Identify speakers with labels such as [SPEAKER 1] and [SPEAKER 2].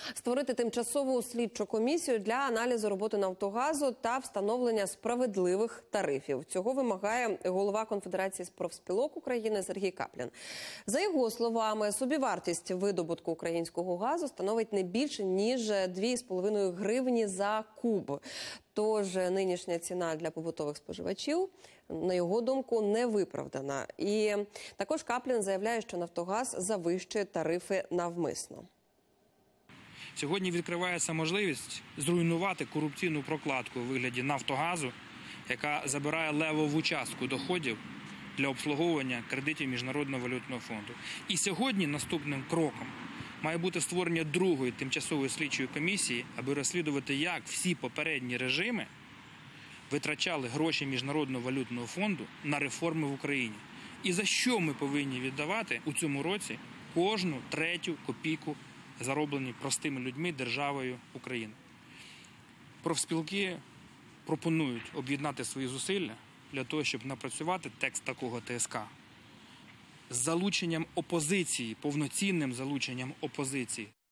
[SPEAKER 1] створити тимчасову слідчу комісію для аналізу роботи «Нафтогазу» та встановлення справедливих тарифів. Цього вимагає голова Конфедерації профспілок України Сергій Каплін. За його словами, собівартість видобутку українського газу становить не більше, ніж 2,5 гривні за куб. Тож нинішня ціна для побутових споживачів, на його думку, не виправдана. І також Каплін заявляє, що «Нафтогаз» завищує тарифи навмисно.
[SPEAKER 2] Сьогодні відкривається можливість зруйнувати корупційну прокладку у вигляді «Нафтогазу», яка забирає левову частку доходів для обслуговування кредитів Міжнародного валютного фонду. І сьогодні наступним кроком має бути створення другої тимчасової слідчої комісії, аби розслідувати, як всі попередні режими витрачали гроші Міжнародного валютного фонду на реформи в Україні. І за що ми повинні віддавати у цьому році кожну третю копійку, зароблені простими людьми, державою України. Профспілки пропонують об'єднати свої зусилля для того, щоб напрацювати текст такого ТСК з залученням опозиції, повноцінним залученням опозиції.